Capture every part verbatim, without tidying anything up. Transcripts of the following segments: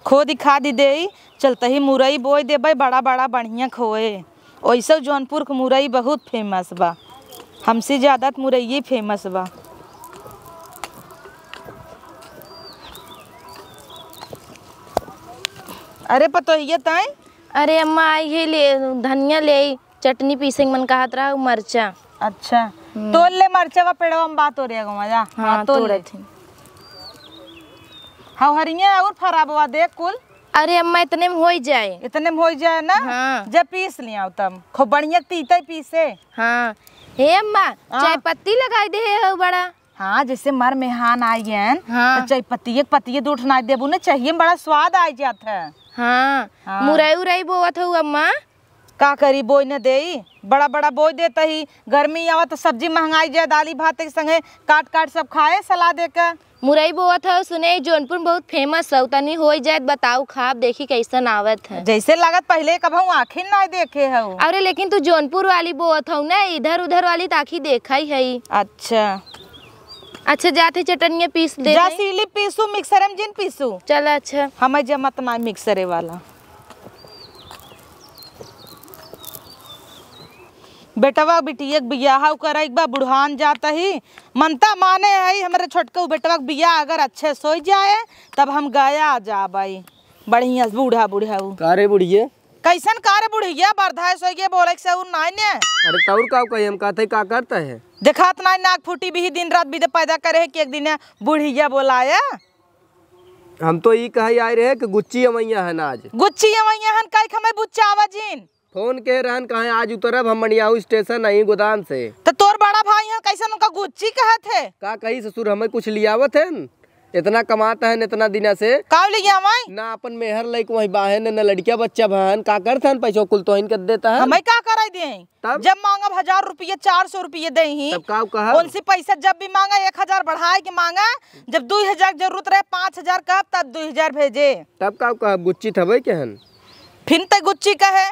खो दिखा दी दे। चलते ही मुरई बोई देबे बड़ा बड़ा बढ़िया खोए। वैसे जौनपुर के मुरई बहुत फेमस बा, हमसे ज़्यादा मुरई फेमस बा। अरे पतोहिया ताई। अरे अम्मा आई है ले धनिया ले चटनी पीसे मन कहत रहा मरचा। अच्छा तोल ले मरचा वा पेड़वा में बात हो रही है मजा। हाँ तोल ले थी। हाँ हरिया और फराबवा देख कुल। अरे अम्मा इतने में हो ही जाए। इतने में हो जाए ना। हाँ। जब पीस लिया तब खूब बढ़िया तीते पीसे। हाँ हे अम्मा चाय पत्ती लगाई दे है बड़ा। हाँ जैसे मर मेहमान आई हैं। हाँ। तो चाय पत्ती पत्ती दूठ ना देबू ना चाहिए बड़ा स्वाद आ जाता है। हाँ, हाँ। मुरई उरई बोवत हो अम्मा का करी बोई न दे बड़ा बड़ा बोई देता ही। गर्मी आवा तो सब्जी महंगाई जाए दाली भात के संगे काट काट सब खाए सलाह दे के। मुरई बोवत हो सुने जौनपुर बहुत फेमस है तनी हो जाए बताऊ खाब देखी कैसन आवत है। जैसे लागत पहले कभी आखिर ना देखे हो। अरे लेकिन तू जौनपुर वाली बोवत हो ना इधर उधर वाली ताकि देखा ही है। अच्छा अच्छा जाते चटनिया पीस दे जा सीली पीसू मिक्सर में जिन पीसू। चल अच्छा हमें जमत ना मिक्सरे वाला। बेटवा बिटिया के बियाह कर एक बार बुढ़ान जाता ही मनता माने है हमारे छोटका बेटवा के बियाह अगर अच्छे सो जाए तब हम गया जा भाई बढ़िया बूढ़ा बूढ़ा कारे बुढ़िया कैसन कारे बुढ़िया बर्धाए सो गए बोले से नाई ने। अरे तौर का कही हम कहते का करता है देखात ना नाक फूटी भी दिन रात भी पैदा करे है कि एक दिन बुढ़िया बोलाया। हम तो ये कही आए रहे कि गुच्ची अमैया है ना आज गुच्ची अमैया हन काई खमे बुच्चा आवाजिन फोन के रहन कहे आज उतरब हम मनियाऊ स्टेशन नहीं गोदाम से। तो तोर बड़ा भाई है कैसन उनका गुच्ची कहे थे का कही ससुर हमें कुछ लियावत है इतना कमाता है इतना दिन से का लिया मैं ना अपन मेहर लइक वही बाहन न लड़किया बच्चा बहन का करते हैं पैसा कुल तो इनके देता है हमें का कराई दे तब जब मांगा हजार रुपये चार सौ रुपये दे ही तब का कहा उनसे पैसा जब भी मांगा एक हजार बढ़ाए के मांगा जब दो हजार जरूरत रहे पाँच हजार कब तब दो हजार भेजे तब का कहा गुच्ची थबे केहन फिर ते गुच्ची कहे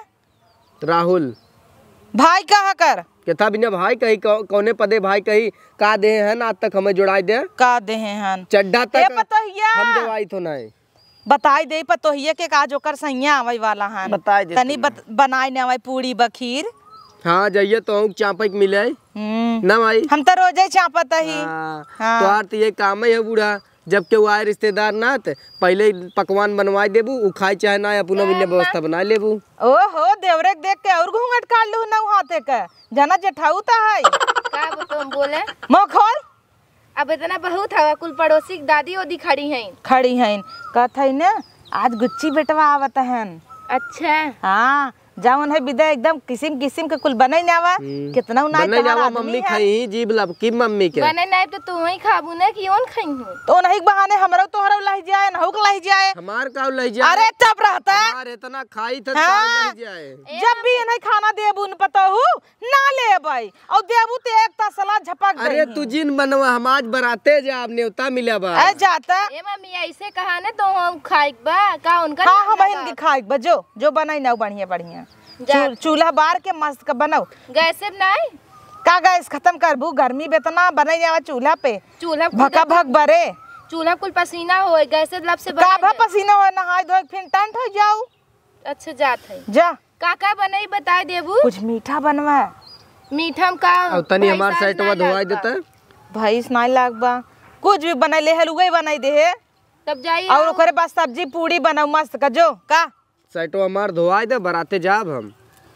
राहुल भाई कहा कर के था बिना भाई कही कौने पदे भाई कही का दे हैं आज तक हमें जुड़ाई दे का दे हन चड्डा तक पतोहिया हम देवाई तो नहीं बताई दे पतोहिया के का जोकर सैया आवे वाला हन बताई दे तनी बत, बनाई ने आवे पूरी बखीर। हाँ जाइए तो चापक मिले ना भाई हम तो रोजे चापत ही। हाँ, हाँ। तो आर तो ये काम है बूढ़ा जब के वो आए रिश्तेदार ना तो पहले पकवान बनवा देबू उ खाई चाहे ना अपना बिना व्यवस्था बना लेबू। ओहो देवरे देख के और घूंघट काट लू ना हाथे के जना जेठाऊ ता है का तुम बोले मुंह खोल। अब इतना बहुत हवा कुल पड़ोसी दादी ओदी खड़ी हैं खड़ी हैं कहत है ना आज गुच्ची बेटवा आवत हन। अच्छा हाँ जावन है विदा एकदम किस्म किस्म के कुल बने नावा कितना उनाई बने नावा मम्मी खाई जीब लब की मम्मी के बने नाई तो तू ही खाबू ना कि ओन खाई हूं तो नहीं बहाने हमरो तोहरा लह जाए ना हुक लह जाए हमार का लह जाए। अरे तब रहता हमार इतना खाई था हाँ, लह जाए जब भी इन्हें खाना देबू न पताहू ना लेबई और देबू ते एक तसला झपक दे। अरे तू जिन बनवा हम आज बराते जा न्योता मिला बा ए जाता ए मम्मी ऐसे कहा ना तो हम खाइक बा का उनका हां हम बहन के खाइक बजो जो बनाई ना बढ़िया बढ़िया चूल्हा बार के मस्त का बनाओ गैस से नहीं का गैस खत्म करबू गर्मी बेतना बनाई जावा चूल्हा पे चूल्हा भका भक बरे चूल्हा कुल पसीना हो गैस से लब से का भा पसीना हो नहाय धोय फिर टंट हो जाओ। अच्छा जात है जा का का बनाई बता देबू कुछ मीठा बनवा मीठा में का और तनी हमार साइटवा धोवाई देता भैंस नहीं लागबा कुछ भी बनाई ले हलुआ बनाई दे है तब जाइए और ओकरे बाद सब्जी पूरी बनाओ मस्त का जो का साइटवा हमार धोवाई दे बराते जाब हम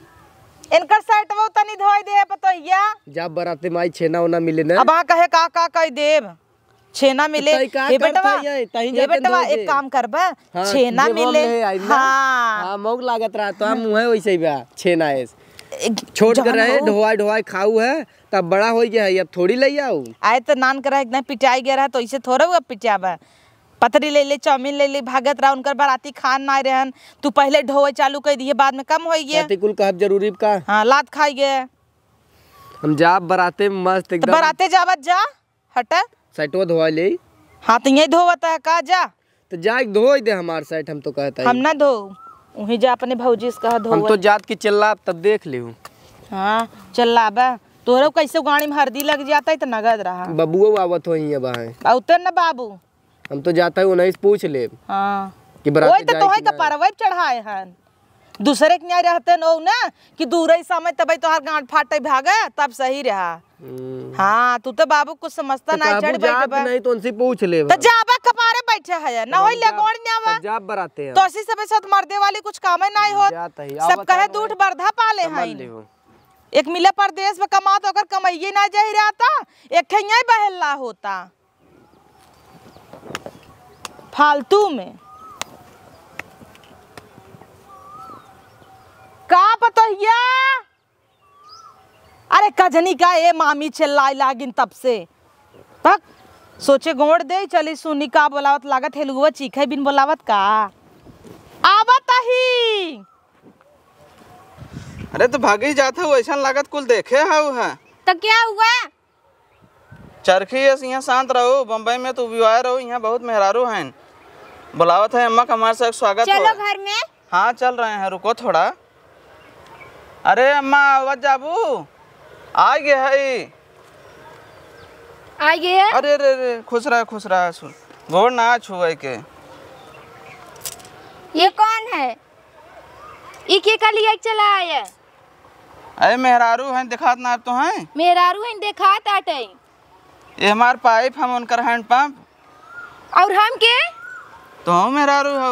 इनकर साइटवा तनी धोई दे पतोहिया जब बराते माई छेना ओना मिले ना अब आ कहे का का कह देब छेना मिले ये बेटवा ये बेटवा एक काम करबा हाँ, छेना मिले हां हां मौक लागत रहा तो हम मुंह है वैसे ही बा छेना है छोड़ कर रहे ढोवाई ढोवाई खाऊ है तब बड़ा हो गया है अब थोड़ी ले आओ आए तो नान कर एकदम पिटाई गया रहा तो इसे थोड़ा हुआ पिटाबा पतरी ले ले चाउमीन ले ले भागत रहा उनकर बाराती खान ना रहन तू पहले ढोवे चालू कर दिए बाद में कम हो गया कुल कहब जरूरी का हां लात खाई गए हम जाब बराते मस्त एकदम बराते जावत जा हट साइटवा धोवा ले हां तो यही धोवता है का जा तो जा धोई दे हमार साइट हम तो कहता है हम ना धो वही जा अपने भौजी से कहा धो हम तो जात की चिल्ला तब देख लियो हां चल्लाबा तोरो कैसे गाड़ी में हरदी लग जाता है तो नगद रहा बबुओ आवत हो ही बा औते ना बाबू हम तो जाता है उन्हीं से पूछ ले हाँ कि बराती ओए तो जाए तोहे कि का ना। परवै चढ़ाए हन दूसरे के न्याय रहते न ना कि दूर समय तब तोहार गांठ फाटे भागे तब सही रहा। हम्म। हाँ तू तो बाबू कुछ समझता तो नहीं काबू चढ़ बैठे जात बा नहीं तो उनसे पूछ ले तो जाबा कपारे बैठे है ना होई ले गोड़ न्यावा जाब बराते हैं तो ऐसी सब साथ मर्दे वाली कुछ काम नहीं होत जात है सब कहे दूठ बर्धा पाले हैं एक मिले परदेश में कमा तो अगर कमाइए ना जा रहा था एक खैया बहला होता फालतू में का पतहिया। अरे कजनी का ए मामी चिल्लाई लागिन तब से तक सोचे गोड़ दे चली सुनी का बोलावत लागत हेलुआ चीखे बिन बोलावत का आवत ही। अरे तो भागी जाता हो ऐसा लागत कुल देखे हाउ है तो क्या हुआ? चरखी यहाँ शांत रहो बम्बई में तो विवाह रहो यहाँ बहुत मेहरारू हैं बुलावत है अम्मा का हमारे साथ स्वागत चलो हो। घर में। हाँ चल रहे हैं रुको थोड़ा। अरे अम्मा आवाज जाबू आ गया है। आ गए है? अरे अरे अरे खुश रहा खुश रहा सुन गोड़ ना छुए के। ये कौन है? इके का लिया चला आया? अरे मेहरारू हैं दिखात ना तो हैं मेहरारू है देखा ताटे ये हमार पाइप हम उनकर हैंड पंप और हम के तो हम मेहरारू हो।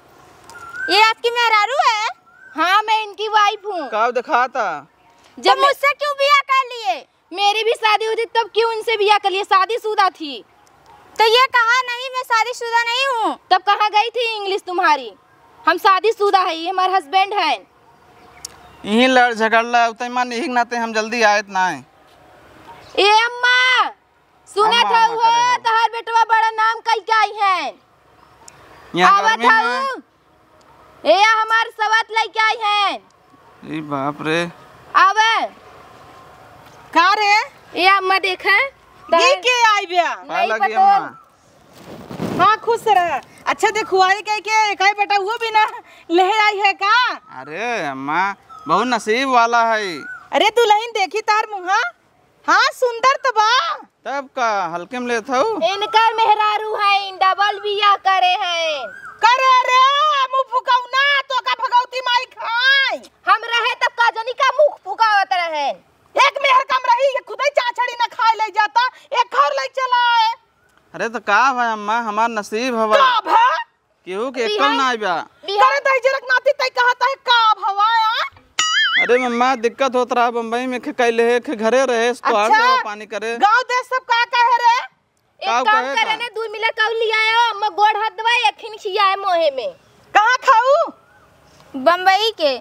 ये आपकी मेहरारू है? हाँ मैं इनकी वाइफ हूँ। का दिखाता जब मुझसे क्यों बिया कर लिए? मेरी भी शादी हुई थी तब क्यों इनसे बिया कर लिए? शादीशुदा थी। तो ये कहा नहीं मैं शादीशुदा नहीं हूँ। तब कहाँ गई थी इंग्लिश तुम्हारी? हम शादीशुदा है ये हमारे हस्बैंड हैं। यही लड़ झगड़ला उतई मान यही नाते हम जल्दी आयत ना है। ए अम्मा सुना अम्मा, था अम्मा वो करे हो। तहार बेटवा बड़ा नाम कई काई है यहाँ आवत गर्मी में हूँ। ए हमार सवात लेके आई हैं। ई बाप रे आवे का रे ए अम्मा देखा ये के आई बिया पाए नहीं लगी पता। अम्मा। हाँ खुश रह। अच्छा देखुआई कह के एकाई बेटा हुआ भी ना ले आई है का। अरे अम्मा बहुत नसीब वाला है अरे तू लहिन देखी तार मुहा हाँ सुंदर तो बा तब का हल्के में लेता हूँ। इनकर मेहरारू हैं डबल बिया करे हैं। करे रे मुंह फुकाउना तो का भगवती माई खाई हम रहे तब काजनी का मुंह फुकावत रहे। एक मेहर कम रही ये खुद ही चाचड़ी ना खाए ले जाता एक घर ले चला है। अरे तो का भाई अम्मा हमार नसीब हवा का भा केहू के एकल ना आइबा। करे दही जरक नाती तई कहता है का भवाया। अरे मम्मा दिक्कत होत रहा बम्बई में के कैले है के घरे रहे तो आर अच्छा पानी करे गांव देश सब का कहे रे एक काऊ काम कहे करे का? ने दूध मिला काऊ लिया आयो अम्मा गोड़ हाथ दवा यखिन खियाए मोहे में कहां खाऊ बम्बई के।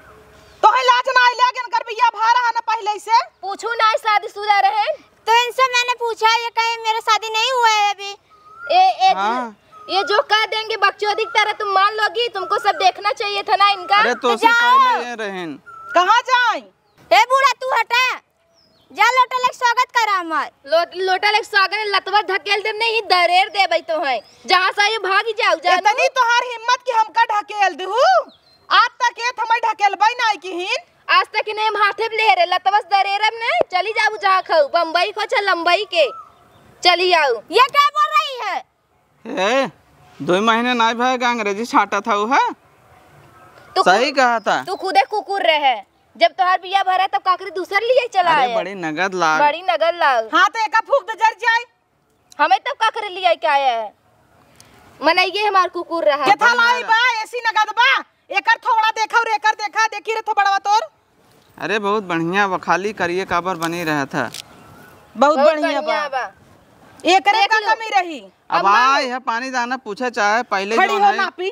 तो है लाज ना आइले अगन कर बिया भारा है ना पहले से पूछू ना शादीशुदा रहे तो इनसे मैंने पूछा ये कहे मेरा शादी नहीं हुआ है अभी। ए, ए हाँ। ये जो कह देंगे बकचोदी की तरह तुम मान लोगी तुमको सब देखना चाहिए था ना इनका। अरे तो से पहले ये रहें कहां जाई। ए बूढ़ा तू हटा जा लोटा लेके स्वागत करा हमार लो, लोटा लेके स्वागत लतवर धकेल दे नहीं दरेर दे भाई तो है जहां से ये भाग जाओ जा इतनी तोहार हिम्मत कि हमका ढकेल दहू आज तक ये थमई ढकेलबई नाई की हिन आज तक ने हम हाथे ले रे लतवस दरेरम ने चली जाऊ जहां खाऊ बम्बई को चल लंबई के चली आओ। ये क्या बोल रही है? ए दो महीने ना भाई अंग्रेजी छाटा था वो है तू सही कहा था। तू खुदे कुकुर रहे जब तोहार बिया भरा तब काकरी दूसर लिए चला अरे है। बड़ी नगद लाग बड़ी नगर लाग हां तो एका फूक दे जर जाई हमें तब काकरी लिए क्या आया है मनाइए हमार कुकुर रहा। केथा लाई बा ऐसी नगद बा एकर थोड़ा देखा और एकर देखा देखी रे थोड़ा तोर अरे बहुत बढ़िया बा खाली करिए काबर बनी रहा था बहुत बढ़िया बा एकरे का कमी रही। अब आए है पानी दाना पूछे चाहे पहले खड़ी जो हो है नापी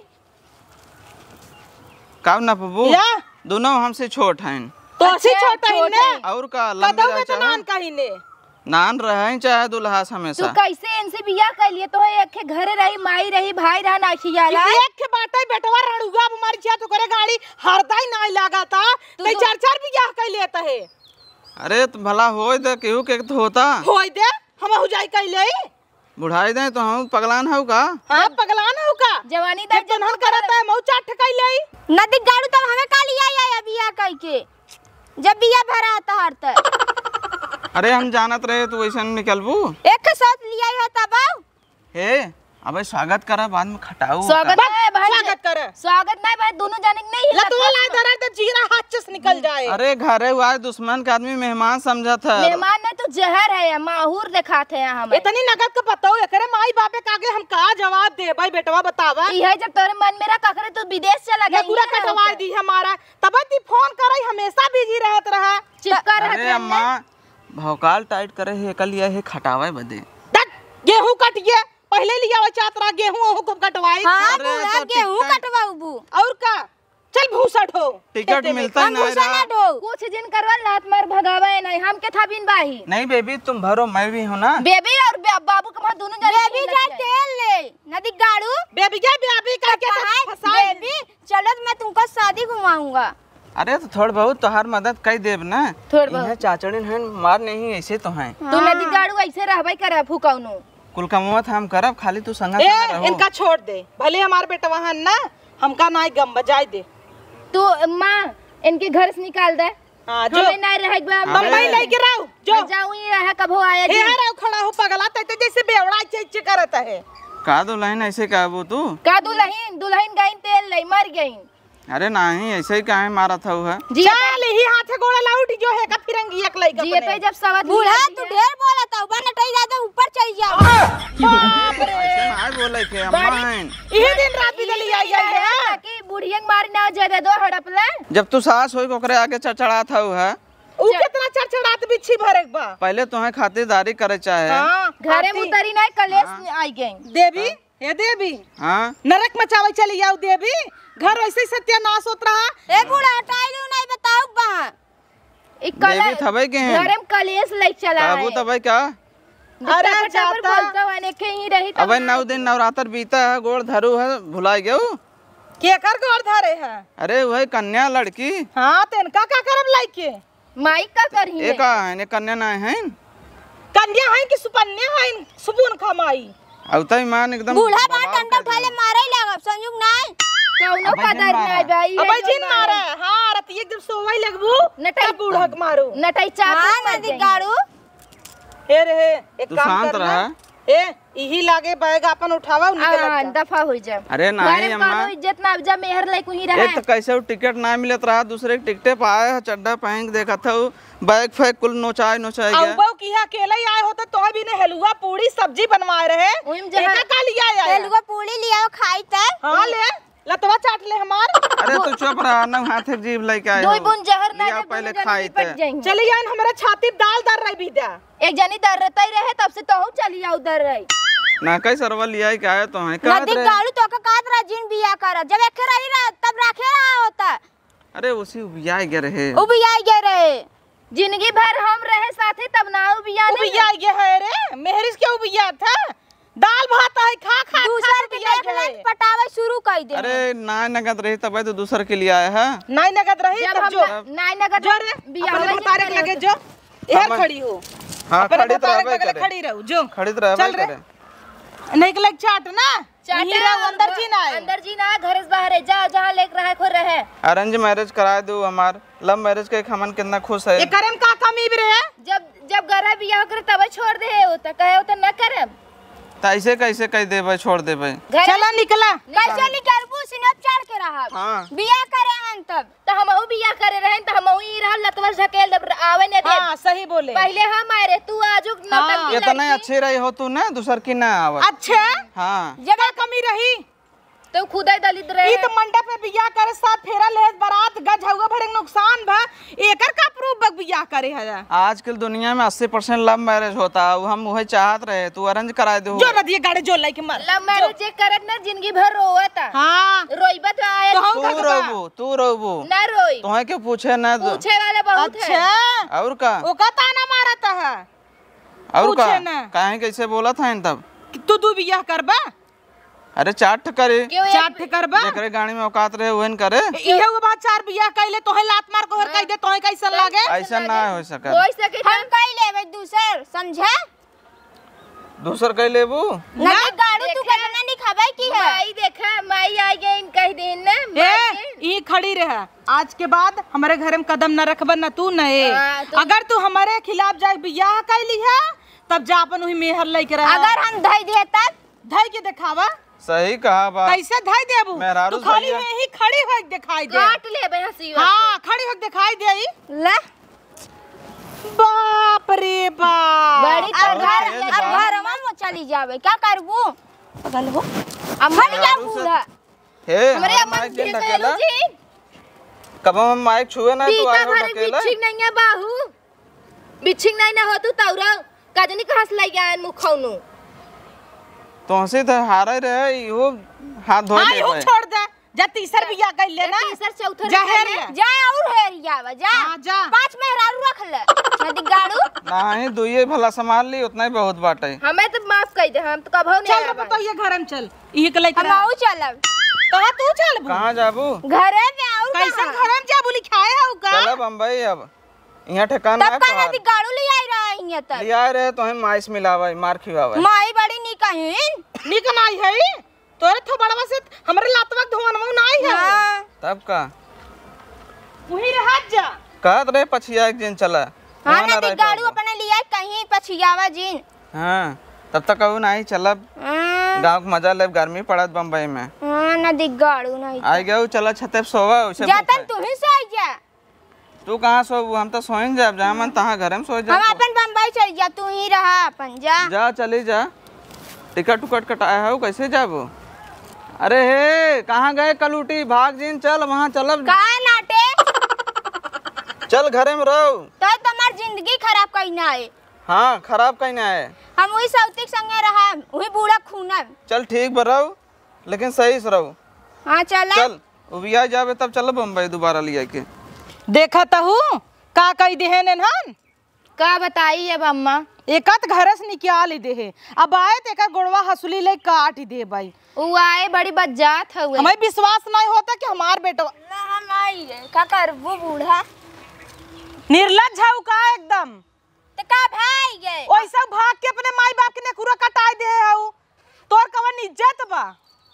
काव ना पबू या दोनों हमसे छोट हैं तो अच्छी अच्छा, छोटा ही छोट ने है। और का लंबे कदम रह में तो चाहे नान कहीं ने नान रहे चाहे दुल्हा तू हमेशा कैसे इनसे बिया कर लिए तो है एक के घरे रही माई रही भाई रहा नाखियाला एक के बाटे बेटवा रड़ुआ हमारी छिया तो करे गाड़ी हरदा ही ना लगाता तो चार चार भी यह कह लेता है। अरे तो भला होए दे केहू के तो होता होई दे हम हो जाई कह ले बुढ़ाई दे तो हम पगलान हो का हां पगलान हो का जवानी जब जनहन करता है मऊ चाट कह ले नदी गाड़ू तब हमें का लिया आया बिया कह के जब बिया भरा था हर तक अरे हम जानत रहे तो वैसे निकलबू एक के साथ लिया है तब हे अबे स्वागत करा बाद में खटाऊ स्वागत है भाई, स्वागत करे। स्वागत नहीं भाई, दोनों जाने के नहीं लतवा ला धरा तो जीरा हाथ से निकल जाए। अरे घरे हुआ है दुश्मन का आदमी मेहमान समझा था। मेहमान ने तो जहर है, माहूर दिखाते हैं हमें। इतनी नगद का पता हो करे माई बापे का आगे हम का जवाब दे भाई बेटवा बतावा। यह जब तोरे मन मेरा ककरे तो विदेश चला गया, पूरा कटवा दी हमारा तब ती फोन करे हमेशा बिजी रहत रहा। चिपका रहत अरे अम्मा भौकाल टाइट करे है कल ये है खटावे बदे। गेहूं कटिए पहले लिया हुआ चातरा गेहूं ओहू को कटवाई। हाँ, अरे बूढ़ा तो गेहूं टिकट- कटवाऊ बू। और का चल भूसा ढो टिकट मिलता ही नहीं रहा। कुछ दिन करवा लात मार भगावा है नहीं, हम के था बिन बाही। नहीं बेबी तुम भरो मैं भी हूँ ना। बेबी और बे- बाबू के वहाँ दोनों जाने बेबी जाए तेल ले नदी गाड़ू बेबी जा बेबी करके फसाए। बेबी चलो मैं तुमको शादी घुमाऊंगा। अरे तो थोड़ बहुत तोहार मदद कर देब ना। थोड़ बहुत। इहाँ चाचड़िन हैं मार नहीं ऐसे तो हैं। तू नदी गाड़ू ऐसे रहबई करे फुकौनो। कुल कमुआत हम करब खाली तू संगा ए संगा रहो। इनका छोड़ दे भले हमारे बेटा वहां ना हमका नाई गम बजाई दे। तू माँ इनके घर से निकाल दे। हां जो हमें नहीं रह गया। बम्बई लेके राव जो जाऊं ही रहा कभो आया ए जी। रहा खड़ा हो पगला ते जैसे बेवड़ा चे करता है। का दुल्हन ऐसे कहबो तू। का दुल्हन दुल्हन गई तेल ले मर गई। अरे नहीं ऐसे ही काहे मारा था है। चल ही हाथे गोड़ा लाउटी जो है का फिरंगी एक लई जी तो जब सवाद बूढ़ा तू ढेर बोला था बन टई जाते ऊपर चढ़ जा। ऐसे ना बोले के अम्मा हैं। यही दिन रात बिजली आई आई है कि बुढ़िया मारी ना जगह दो हड़पले। जब तू सास होई ओकरे आगे चढ़ा था है। ऊ कितना चढ़चढ़ात बिच्छी भरेक बा। पहले तुम्हें खातिरदारी करे चाहे। हां घरे मुतरी नहीं कलेश आई गई। देवी हे देवी हाँ नरक मचावे चली जाओ देवी घर वैसे ही सत्यानाश होत रहा। ए बूढ़ा टाइलू नहीं बताऊ बा। एक देवी थबे के हैं। घरे में कलेश ले चला काबू तबे क्या। अरे जाता जाता बोलता हुआ ने के ही रही तब अबे नौ दिन नवरात्र बीता है गोड़ धरू है भुला गयो। के कर गोर धरे है। अरे वही कन्या लड़की। हां तेनका का करब लाइके माई का करही एक है कन्या ना है। कन्या है कि सुकन्या है सुबुन खमाई। अब तो ईमान एकदम बूढ़ा बा डंडा उठा ले मारे ही लागब संयुग नहीं। कौनो कदर नहीं भाई। अब जिन मारा हां रति एकदम सोवई लगबू नटाई बूढ़क मारू नटाई चाप हां नदी गाड़ू। हे रे एक तू काम शांत कर रहा। ए यही लागे बैग अपन उठावा निकल हां जा। दफा हो जा। अरे नहीं अम्मा कौनो इज्जत ना जब मेहर ले कोही रहा एक तो कैसे वो टिकट ना मिलत रहा दूसरे के टिकटे पाए है चड्डा पहन के देखा था वो बैग फैक कुल नोचाए नोचाए गया। अब्बा की अकेले ही आए होते तो भी ने हलवा पूरी सब्जी बनवाए रहे। ओहिम जहाँ- एका का लिया आया तेलुगु पूरी लिया खाई त। हां ले लतवा चाट ले हमार। अरे तू चुप रहा ना हाथ एक जीभ लेके आए दो हो। बुन जहर ना लिया दे पहले दोनों खाई जाने थे। निपट जाएंगे। चली जान हमारा छाती पे दाल दर रही बीदा। एक जनी दर रहता ही रहे तब से तो हूं चली जाओ उधर रही। ना कई सरवा लिया ही क्या है तो है नदी गाड़ू तो का कात रहा जिन बिया कर जब एक रही रहा तब रखे रहा होता। अरे उसी उबिया गए रहे। उ बिया गए रहे। जिंदगी भर हम रहे साथे तब ना बिया नहीं। उबिया ये है रे मेहरिस के उबिया था दाल भात है खा खा दूसर के देख लन पटावे शुरू कर दे। अरे ना नगद रही तब तो दूसर के लिए आया है। नहीं नगद रही जब तब हम जो नाई नगर जो रे बिया अपने वाला मुताबिक जिंदगी लगे जो इधर हम- खड़ी हो हाँ अपने खड़ी मुताबिक रहबे लगे करे खड़ी रहो जो खड़ी रहबे चल रे। करे। नहीं के लग चाट ना चाटे यही रहो, अंदर जी ना आए। अंदर जी ना घर से बाहर है जा जहाँ लेक रहा है खो रहे। अरेंज मैरिज करा दो हमार लव मैरिज के हमन कितना खुश है। ये करम का कमी भी रे जब जब गरा बिया करे तब छोड़ दे होता कहे होता न करब। तो ऐसे कैसे कह देबे छोड़ देबे। चला निकला कैसे निकलबू सिनप चढ़ के रहा। हाँ बिया करे हन तब तो हमहू बिया करे रहे तो हमहू ही रहा लतवर झकेल दब आवे ने दे। हां सही बोले पहले हम आए तू आजुक नौटंकी इतना लड़की। अच्छी रही हो तू ना दूसर की ना आवत। अच्छा हाँ जगह कमी रही तो खुदा ही दलित रहे। ई तो मंडप में बियाह करे साथ फेरा लेस बारात गज हउआ भरे नुकसान भा एकर का प्रूफ बक बियाह करे है। आजकल दुनिया में अस्सी परसेंट लव मैरिज होता है हम वही चाहत रहे तू अरेंज करा दे। जो नदी गाड़ी जो लाई के मार लव मैरिज चेक करत ना जिंदगी भर रोवता। हां रोइबा तो आए तो हम तू का रोबू तू रोबू ना रोई। तुम्हें क्यों पूछे ना तो पूछे वाले बहुत है। अच्छा और का ओका ताना मारता है और का पूछे ना। काहे कैसे बोला था इन तब। तू तू बियाह करबा अरे चाट करे क्यों एक- चाट करबा जेकरे गाड़ी में औकात रहे वहन करे। इहे वो बात चार बियाह कइले तोहे लात मार को हर कह दे तोहे कैसन लागे। ऐसा ना हो सके। हो सके हम कई लेबे दूसर समझे। दूसर कह लेबू नदी गाड़ू तू कितना निखाबै की है। माई देखा माई आ गई इन कह दिन ना ए ई खड़ी रह आज के बाद हमारे घर में कदम न रखबा न तू न ए हाँ, तो- अगर तू हमारे खिलाफ जाए बियाह कैली है तब जा अपन वही मेहर लेके रह। अगर हम धई देता धाई के दिखावा सही कहा बा। कैसे धाई देबू मेहरारू तू खाली भैया। में ही खड़ी हो दिखाई दे काट ले बे हंसी हाँ खड़ी हो दिखाई दे ले बाप रे बाप बड़ी अब तो घर तेज अब बा। घर में चली जावे क्या करबू पगल हो अब हट जा मेहरारू से- बूढ़ा हे हमरे हमारा अम्मा माइक जिन जी ढकेला जी कब हम माइक छुए ना तो पीता आए हो भर ढकेला बिच्छिंग नहीं है बाहू बिच्छिंग नहीं ना हो तू तौरा काजनी कहां से लाई गया मुखौनु तो हंसी तो हारे रहे इहो हाथ धोए हाँ दे यू पाए। छोड़ दे जा तीसर बिया कर लेना तीसर चौथर जा में हेर ले। ले। जा और हेर जावा जा हाँ, जा। पांच मेहरारू रख ले नदी गाड़ू नहीं दुइये भला संभाल ली उतना ही बहुत बाटे। हमें तो माफ कर दे हम तो कभो नहीं चल रे आवा। तो ये घर में चल ये के लेके हम आऊ चलब कहां तू चल बू कहाँ जाबू? घरे में और कैसन घर में जा बोली खाए हो का चला बम्बई अब यहाँ ठिकाना तब है का तोहार। नदी गाड़ू ले आई रही है तब लिया रहे तो हम माइस मिलावा मार खिलावा। माई बड़ी नी कहिन निक नाई है तोरे थो बड़वा से हमरे लातवा धोनवा नाई है हां तब का वही रहत जा कहत रहे पछिया एक दिन चला हां वहाँ ना नदी रह गाड़ू पाऊंगा। अपने लिया कहीं पछियावा जिन हाँ तब तक कहू नहीं चलब हां गाँव के मजा ले गर्मी पड़त बम्बई में हां नदी गाड़ू नहीं आई गया चला छते पे सोवा उसे जातन तू ही सो जा तू कहाँ सो हम तो सोएं जाब जहाँ मन तहाँ घर में सो जा हम अपन बम्बई चल जा तू ही रहा अपन जा जा चली जा टिकट उकट कटाया हो कैसे जाबो? अरे हे कहाँ गए कलूटी भाग जिन चल वहाँ चलब का नाटे चल घरे में रहो। तो तुम्हार जिंदगी खराब करना है हाँ खराब कहना है। हम वही सौतिक संगे रहा वही बूढ़ा खूना चल ठीक बा रहो लेकिन सही से रहो। हाँ चल चल उबिया जाबे तब चल बम्बई दोबारा लिया के। देखा तहू का कई देहे नेनहन का बताई अब अम्मा एकत घर से निकाल दे है अब आए ते का गोड़वा हसुली ले काट दे भाई उ आए बड़ी बज्जात हुए हमें विश्वास नहीं होता कि हमार बेटा हम आई रे का करबू बूढ़ा निर्लज है का एकदम तो का भाई गए वैसा भाग के अपने माई बाप के नेकुरा कटाई दे है तोर कवन इज्जत बा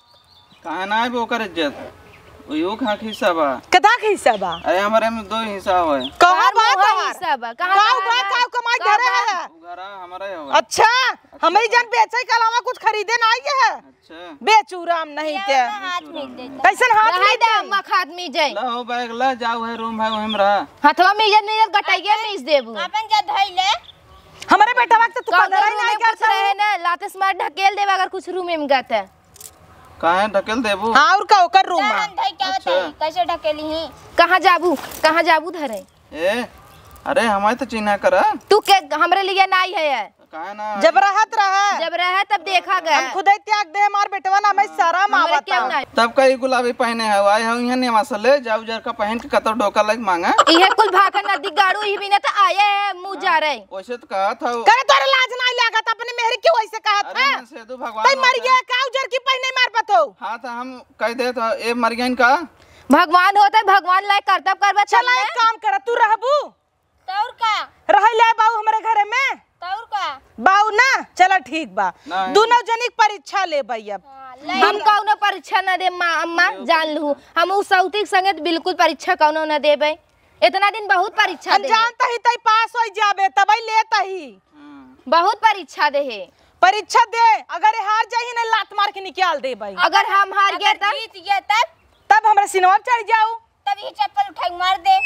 कहाँ ना है ओकर इज्जत यो खा हिस्सा बा कदा के हिस्सा बा अरे हमारे में दो हिस्सा होए। कहां बा मुहा तोहार हिस्सा बा, कहाँ कहां बा? बा का कमाई घरे है घरा हमारा ही होए। अच्छा हमें जन बेचे के अलावा कुछ खरीदे ना आई है अच्छा बेचूराम नहीं ते हाथ में देता कैसन हाथ रहे में दे अम्मा खाद में जाए ला हो बैग ला जाओ है रूम है वहीं में रहा। हथवा में इज्जत नहीं गटाइए मीस देबू अपन जा धइले हमारे बेटा वक्त तू कौन पंद्रह ही रूम नहीं में कुछ करता रहे ना लाते स्मार्ट ढकेल देबा अगर कुछ रूम में गत है कहाँ ढकेल देबू? हाँ और का ओकर रूम में धइ क्या बताई कैसे ढकेली ही कहाँ जाबू कहाँ जाबू धरे ए अरे हमारे तो चिन्हा करा तू के हमरे लिए नहीं है कहाँ ना जब रहत रहा जब रहे तब देखा गया हम खुद ही त्याग दे हमार बेटवा ना हमें शर्म हमरे आवता क्यों नहीं तब का गुलाबी पहने है आए हम यहाँ नेवा से ले जाऊ जर का पहन के कतर डोका लग मांगा इहे कुल भागा नदी गाड़ू ही भी ना तो आए है मुंह जा रहे वैसे तो कहा था वो। करे तोरे लाज नहीं लागत अपने मेहर क्यों ऐसे कहत अरे है मैं सेदू तई भगवान मर गया का उजर की पहने मार पतो हाँ तो हम कह दे तो ए मर गया इनका। भगवान होता है भगवान लायक कर्तव्य करवा चल एक काम कर तू रहबू तौर का रह ले बाऊ हमारे घरे में तौर का बाऊ ना चलो ठीक बा नहीं। दोनों जनी के परीक्षा ले भाई अब हम कौनो परीक्षा न दे माँ अम्मा जान लू हम उस सौतिक संगे तो बिल्कुल परीक्षा कौनो न देबे इतना दिन बहुत परीक्षा हम दे जानता ही तई पास हो जाबे तबई लेता ही बहुत परीक्षा दे है परीक्षा दे अगर ये हार जाही ना लात मार के निकाल दे भाई अगर हम हार गए अगर तब जीत गया तब तब हमरा सिनेमा चढ़ जाओ तब ये चप्पल उठा के मार दे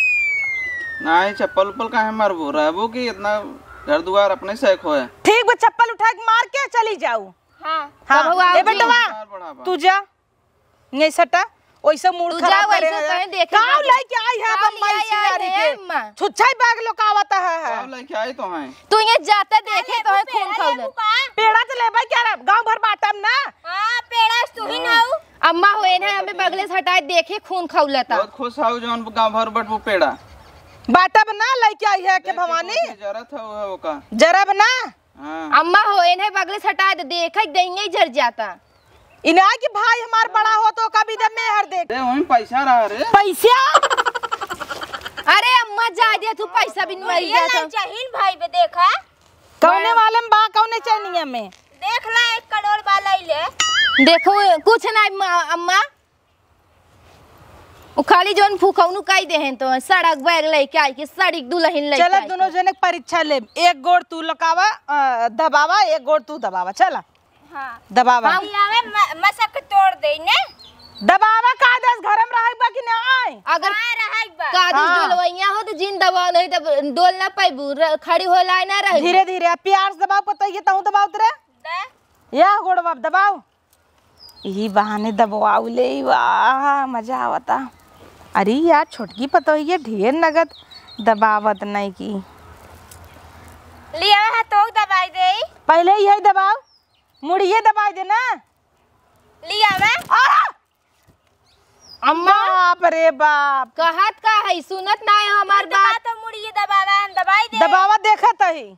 नहीं चप्पल उप्पल कहाँ मरबू रहबू की इतना घर दुआर अपने से खोए। ठीक बा चप्पल उठा के मार के चली जाओ हां हाँ तब हुआ ए आओगी। बेटवा बढ़ावा। तू जा नहीं सटा ओइसे मूड तू खराब जा, करे वैसे है कहीं देखे गांव बाबू। लेके आई है गाँव बम्बई ले आई सियारी है के अम्मा। छुच्छाई बैग लोकावत है कब लेके आई तो हैं तू ये जाते देखे तो है खून खौलत पेड़ा तो ले भाई क्या रे गांव भर बाटम ना हां पेड़ा तू ही ना हो अम्मा होए ना हमें बगले से हटाए देखे खून खौलता बहुत खुश हो जौन गाँव भर बट वो पेड़ा बाटब ना लेके आई है के भवानी जरूरत है वो वो का। जरब ना हाँ अम्मा होए ना बगले से हटाए देखे देंगे ही झर जाता इना कि भाई हमार बड़ा हो तो कभी दे मेहर दे दे वहीं पैसा रहा रे। पैसा अरे अम्मा जा दे तू पैसा भी मर ये गया ला तो चाहिन भाई बे देखा कौने वाले में बा कौने चनिया में देख ला एक करोड़ वाला ही ले देखो कुछ नहीं अम्मा- अम्मा वो खाली जोन फूकौनु काई दे हैं तो सड़क बैग लेके आई के सड़क दुल्हन लेके चलो आई दोनों जने के परीक्षा ले एक गोड़ तू लकावा अ, दबावा एक गोड़ तू दबावा चला हाँ दबावा बियावे म- मसक तोड़ दे ने दबावा का दस घर में रहे बा कि ना आए अगर हाँ रहई बा कादिस हाँ। डोलवैया हो तो जिन दबाव नहीं तब डोल ना पाइबू र- खड़ी हो लाए ना रही धीरे धीरे प्यार से दबाव पता ये तहु दबाव तेरे दे या गोड़ बाप दबाव यही बहाने दबाव ले वाह मजा आवता। अरे यार छोटकी पता है ढेर नगद दबावत नहीं की लिया है तो दवाई दे पहले यही दबाव मुड़िए दबाई दे ना लिया वे आ! अम्मा बाप रे बाप कहत का है सुनत ना है हमार दबा बात तो मुड़िए दबावा हम दवाई दे दबावा देखत ही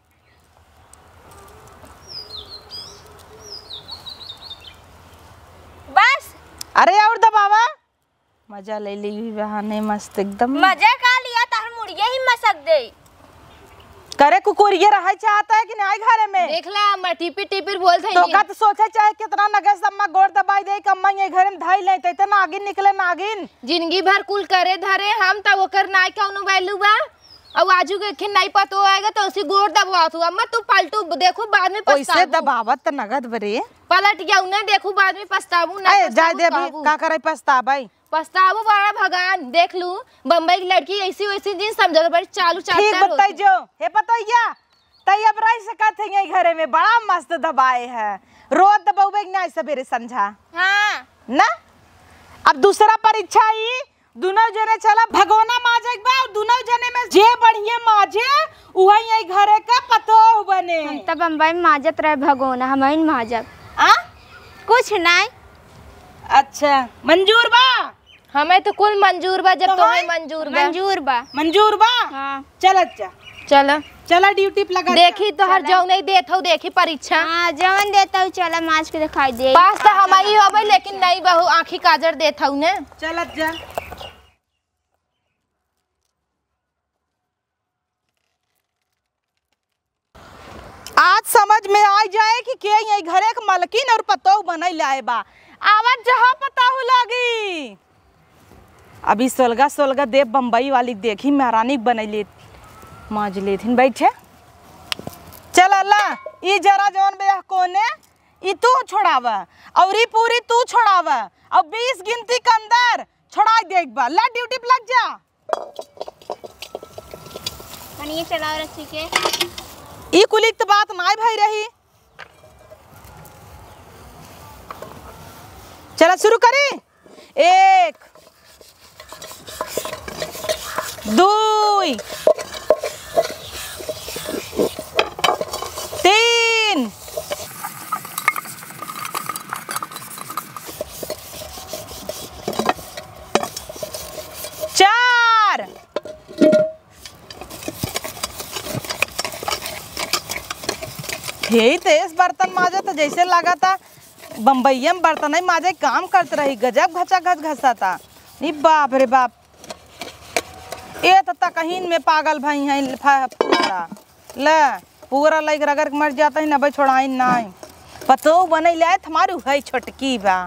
बस अरे और दबावा मजा ले ली बहाने मस्त एकदम मजा का लिया तार मुड़िए ही मसक दे करे कुकुरिये रह चाहता है कि नहीं घरे में देखला अम्मा टिपी टिपी बोल थे तो का तो सोचे चाहे कितना नगद सम्मा गोड़ दबाई दे कम्मा ये घर में धाई ले त नागिन निकले नागिन जिंदगी भर कुल करे धरे हम तब ओकर नाई कौनो वैल्यू बा और आजू के खिन नहीं पतो आएगा तो उसी गोड़ दबवा तू अम्मा तू पलटू देखो बाद में ओइसे पछताबू दबावत त नगद बरे पलट गया उन्हें देखो बाद में पछताबू ना ए जाय दे पछताबू अभी कहबू। का करे पछता भाई पछताबू बड़ा भगवान देख लू बम्बई की लड़की ऐसी वैसी दिन समझ बड़ी चालू ठीक चालू बताई जो हे पतैया तई अब रह सकत है यही घरे में बड़ा मस्त दबाए है रोज दबावे नहीं सवेरे समझा हाँ ना अब दूसरा परीक्षा ही दोनों जने चला भगोना माजे एक बार दोनों जने में जे बढ़िया माजे उहा यही घरे का पतो बने हम तब बम्बई में माजत रहे भगोना हम ही माजत आ कुछ नहीं अच्छा मंजूर बा हमें तो कुल मंजूर बा जब तो तुम्हें है? मंजूर बा मंजूर बा मंजूर बा हाँ चल अच्छा चलो चला ड्यूटी पे लगा देखी तो हर जाऊ नहीं देत हो देखी परीक्षा हाँ जवन देता हूँ चला माज के दिखाई दे पास तो हमारी होबे लेकिन नहीं बहू आँखी काजर देत हूँ ने चल जा आज समझ में आ जाए कि के यही घरे के मलकिन और पतोह बनई लाए बा आवाज जहाँ पताहू लगी अभी सोलगा सोलगा देव बम्बई वाली देखी महारानी बनई ले माज लेथिन बैठे चल अल्लाह ई जरा जवन बे कोने ई तू छोड़ावा और ई पूरी तू छोड़ावा और बीस गिनती के अंदर छोड़ा दे एक बार ला ड्यूटी पे लग जा ये चलाओ रस्सी के ई कुली तो बात नाई भाई रही चला शुरू करी एक दुई तीन चार यही तेज बर्तन माजे तो जैसे लगा था बम्बईया में बर्तन ही माजे काम करते रही गजब घचा घच घसा था नहीं बाप रे बाप ये तो तकहीन में पागल भाई हैं पूरा ले पूरा लग रगर के मर जाता है ना भाई छोड़ाई नहीं पतो बने ले हमारू है छोटकी बा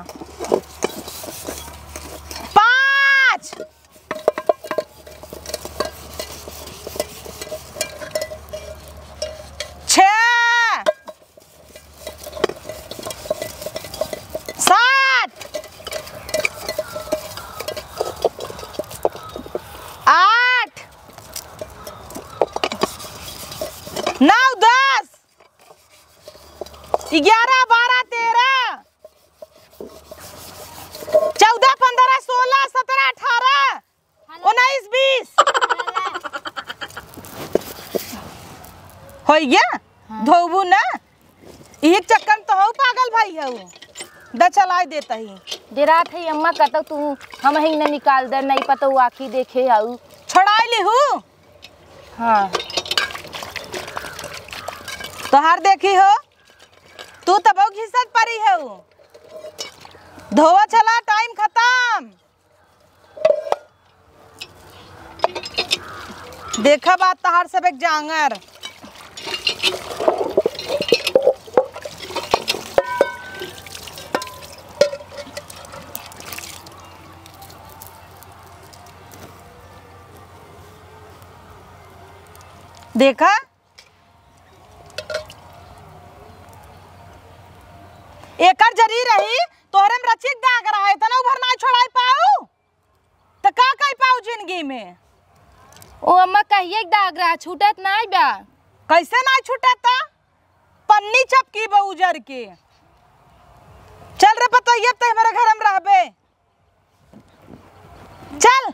पाँच छः सात आठ नौ दस ग्यारह बारह तेरह चौदह पंद्रह सोलह सत्रह अठारह उन्नीस बीस हो गया धोबू ना एक चक्कर तो हो पागल भाई है वो द चलाई देता ही डेरा थे अम्मा कहता तू हम ही न निकाल दे नहीं पता वो आखी देखे आऊ छोड़ाई ली हूँ हाँ तोहार देखी हो तू तब घिसत परी है वो धोवा चला टाइम खत्म देखा बात तहार सब एक जांगर देखा एकर जरी रही तोहरे में रचिक दाग रहा है तना उभर ना छोड़ाई पाऊ तो का कई पाऊ जिंदगी में। ओ अम्मा कहिए दाग रहा छूटत नहीं बा। कैसे ना छूटता पन्नी चपकी बहुजर के। चल रे पतोहिया ते हमारे घर में रहबे चल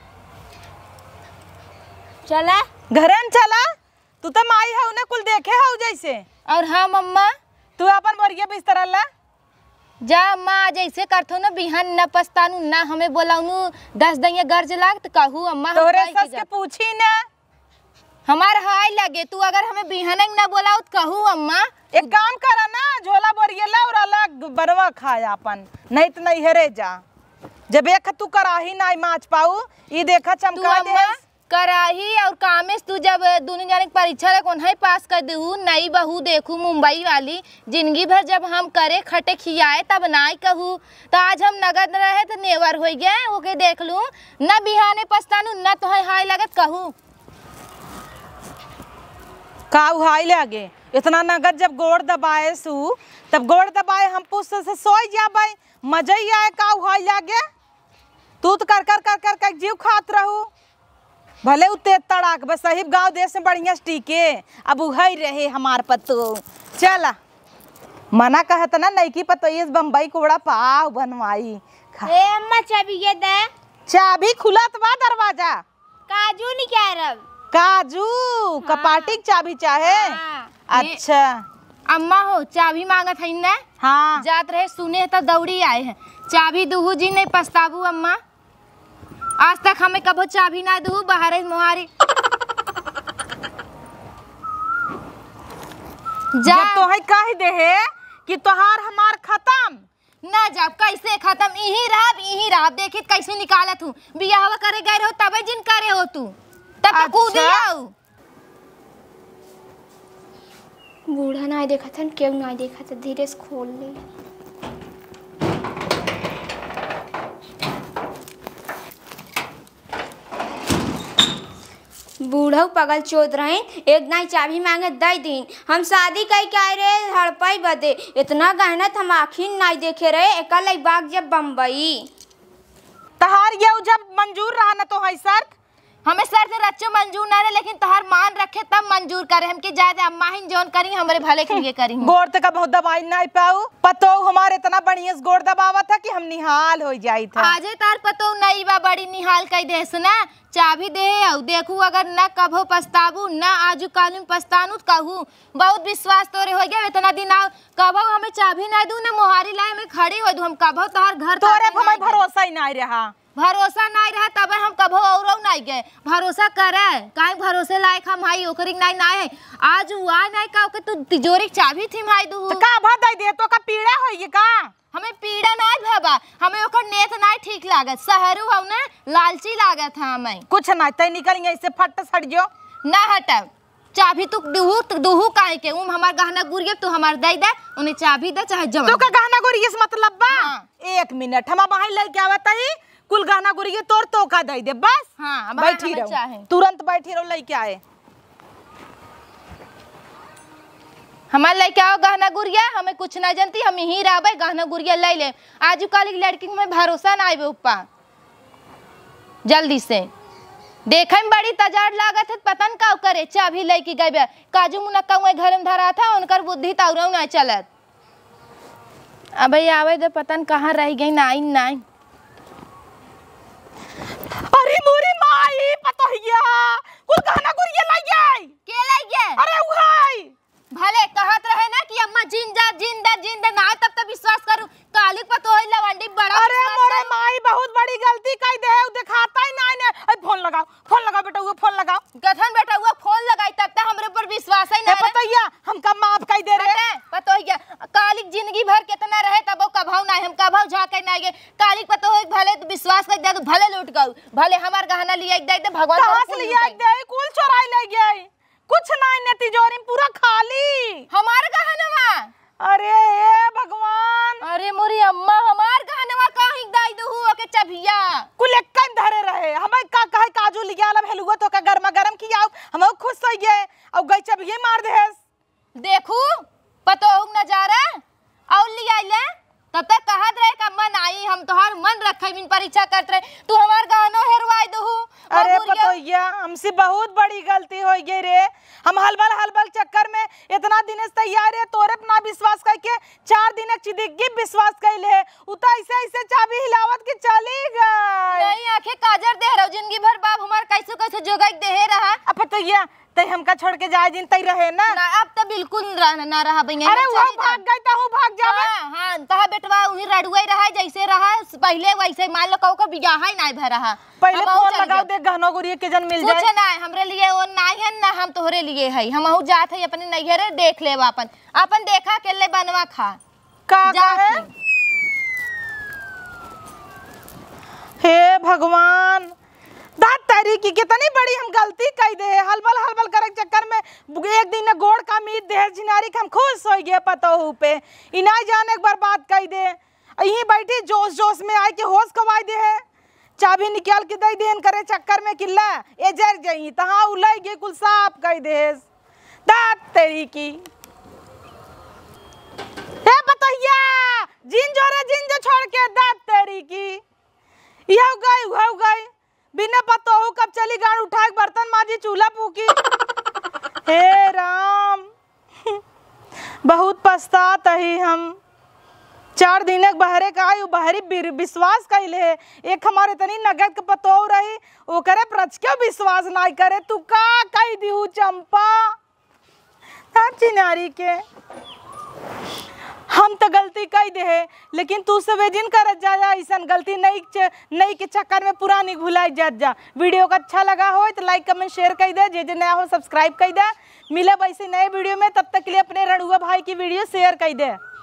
चला घरे में चला तू तो माई है उन्हें कुल देखे हो जैसे। और हाँ मम्मा तू अपन मोरिया बिस्तर ला जा अम्मा जैसे करथो ना बिहान न पछतानू ना हमें बोलाऊनु दस दैया गर्ज लाग तो कहू अम्मा हम तोरे काहे के सस के जा- पूछी ना हमार हाय लगे तू अगर हमें बिहान न बोलाऊ तो कहू अम्मा। एक काम करा ना झोला बोरिया ला और अलग बनवा खाया अपन नहीं तो नहीं हेरे जा। जब एक तू कराही ना माच पाऊ ये देखा तू चमका दे अम्मा कराही और कामेश तू जब दोनों जाने की परीक्षा रे कौन है पास कर देहू नई बहू देखू मुंबई वाली जिंदगी भर जब हम करे खटे खियाए तब नाई कहू तो आज हम नगद रहे तो नेवर हो गए ओके देख लूं न बिहाने पछतानू न तो हाय लगत कहू का उहाई लगे इतना नगद जब गोड़ दबाए सू तब गोड़ दबाए हम पुस से सोई जाबे मजा ही आए का उहाई लगे। तू तो कर कर कर कर कर जीव खात रहू भले उते तड़ाक बस सही गांव देश में बढ़िया टीके अब उहई रहे हमार पतो। चला मना कहत ना नई की पतो इस बम्बई कोड़ा पाव बनवाई खा। ए अम्मा चाबी ये दे चाबी खुलत बा दरवाजा काजू नहीं कह रब काजू कपाटी की चाबी चाहे। हाँ। अच्छा अम्मा हो चाबी मांगत है ना हाँ जात रहे सुने तो दौड़ी आए हैं चाबी दूहू जी नहीं पछताबू अम्मा आज तक हमें कबो चाबी ना दूहू बाहर मोहारी जा जब तो है कह दे है कि तोहार हमार खत्म ना जब कैसे खत्म यही रहा यही रहा देखी कैसे निकालत हूँ बियाह करे गए रहो तबे जिन करे हो तू तब तो कूदी अच्छा। आओ बूढ़ा ना देखा था क्यों ना देखा था धीरे से खोल ले। बूढ़ा पगल चोद रहे एक नाई चाबी मांगे दई दिन हम शादी कई के आए रहे हड़पई बदे इतना गहना हम आखिर नाई देखे रहे एकल बाग जब बम्बई तहार ये जब मंजूर रहा ना तो है शर्त हमें सर से रच्चो मंजूर ना रहे लेकिन तोहर मान रखे तब मंजूर करे हम के ज्यादा अम्मा ही जोन करी हमारे भले के लिए करी गोड़ तक बहुत दबाई नहीं पाऊ पतो हमारे इतना बढ़िया से गोड़ दबावा था कि हम निहाल हो जाई था। आजे तार पतो नहीं बा बड़ी निहाल कई देस ना चाबी दे औ देखू अगर न कभो पछताबू न आजू कालू पछतानू कहू बहुत विश्वास तोरे हो गया इतना दिन आओ कभो हमें चाबी ना दू न मोहारी लाए में खड़ी हो दू हम कभो तोहर घर तोरे तक पे हमें नहीं गए। भरोसा ही नहीं रहा भरोसा नहीं रहा तब हम कभो औरो नहीं गए भरोसा करे काहे भरोसे लायक हम हाई ओकरी नहीं नहीं है आज हुआ नहीं का के तू तिजोरी चाबी थी माई दू तो का भा दई दे तो का पीड़ा होई का हमें पीड़ा नहीं भबा हमें ओकर नेत नहीं ठीक लागत शहरु हौ ने लालची लागत है हमें कुछ नहीं तय निकल गई से फट सट जो ना हटब चाबी तू दुहू दुहू काहे के उम हमार गहना गुरिया तू हमार दई दे उन्हें चाबी दे चाहे जमा तो का गहना गुरिया से मतलब बा हाँ। एक मिनट हम बाहर लेके आवत ही कुल गहना गुरिया तोर तो का दई दे बस हाँ, अब बैठी हमें रहो चाहे। तुरंत बैठी रहो लेके आए हमार लेके आओ गहना गुरिया हमें कुछ ना जानती हम यहीं रहबे गहना गुरिया ले ले आजू काल की लड़की में भरोसा ना आवे उपा जल्दी से देखे में बड़ी तजाड़ लागत है पतन का करे चाबी लेके गए काजू मुनक्का हुए घर में धरा था उनकर बुद्धि तौरव ना चलत अब आवे दे पतन कहाँ रह गई नाई नाई अरे मोरी माई पतोहिया कुल गहना गुरिया लाई गई के लग गए अरे उहाई भले कहत रहे ना कि अम्मा जिंदा जिंदा जिंदा ना तब तक विश्वास करूं काली पतो है लवंडी बड़ा अरे मोरे माई बहुत बड़ी गलती कई दे दिखाता ही नहीं ने अरे फोन लगाओ फोन लगाओ बेटा वो फोन लगाओ गधन बेटा हुआ फोन लगाई तब तक हमरे ऊपर विश्वास ही ए ना पतोहिया हम कब माफ कई दे रहे रहे पतो है कालिक जिंदगी भर कितना रहे तब वो कभाव ना हम कभाव झाके ना गए कालिक पतो है भले तो विश्वास कर दे तो भले लूट गऊ भले हमार गहना लिया दे दे भगवान कहां से लिया दे कुल चोराई ले गई कुछ नहीं ने तिजोरी में पूरा खाली हमार गहनवा अरे हे भगवान अरे मोरी अम्मा हमार गहनवा काहे दाई दहु के चबिया कुल एक धरे रहे हमें का कहे काजू लिया ला भेलुआ तो का गरमा गरम किया हम खुश हो गए और गई चबिए मार दे देखू पतो हो नजारा और लिया ले तब तक कहत रहे का मन आई हम तोहार मन रखे बिन परीक्षा करत रहे तू हमार गहनो हेरवाई दहू। अरे पतोहिया हमसे बहुत बड़ी गलती हो गई रे। हम हलबल हलबल चक्कर में इतना दिन से तैयार है तोरे अपना विश्वास करके चार दिन चिदिग्गी विश्वास कैले है उता ऐसे ऐसे चाबी हिलावत के चली गई। नहीं आंखें काजर दे रहो जिंदगी भर बाप हमार कैसे कैसे जोगाई दे रहा। अब पतोहिया तई हमका छोड़ के जाए दिन तई रहे ना, ना अब तो बिल्कुल रह, ना रहा भैया। अरे वो भाग गई ता हूं भाग जावे। हां हां तहा बेटवा उही रडुई रहा जैसे रहा पहले वैसे मान लो कहू का बियाह ही नहीं भय रहा। पहले फोन लगाओ दे गहनो गुरिया के जन मिल जाए। कुछ ना हमरे लिए वो नहीं है ना हम तोहरे लिए है हमहू जात है अपने नैहरे देख ले अपन अपन देखा के ले बनवा खा का है। हे भगवान दात तारी की कितनी बड़ी हम गलती कर दे हलबल हलबल करे चक्कर में एक दिन गोड़ का मीत दे जिनारी हम खुश हो गए पतोहू पे इना जाने एक बार बात कह दे यहीं बैठी जोश जोश में आए के होश कवाई दे है चाबी निकाल के दे देन करे चक्कर में किल्ला ए जर गई तहां उलई गे कुल साफ कह दे दात तेरी की। हे पतोहिया जिन जोरे जिन जो छोड़ के दात तेरी की यह गई हो गई बिना पतोहू कब चली गाड़ उठा के बर्तन माजी चूल्हा फूकी। हे राम बहुत पछतात ही हम चार दिन बहरे का आई बहरी विश्वास कैले है एक हमारे तनी नगद के पतोह रही वो करे प्रच के विश्वास ना करे तू का कह दिहू चंपा चिनारी के हम तो गलती कह दे है लेकिन तू सब जिन कर जा जा ऐसा गलती नहीं नहीं के चक्कर में पुरानी भुलाई जा जा। वीडियो का अच्छा लगा हो तो लाइक कमेंट शेयर कर दे जे जे नया हो सब्सक्राइब कर दे। मिले वैसे नए वीडियो में तब तक के लिए अपने रणुआ भाई की वीडियो शेयर कर दे।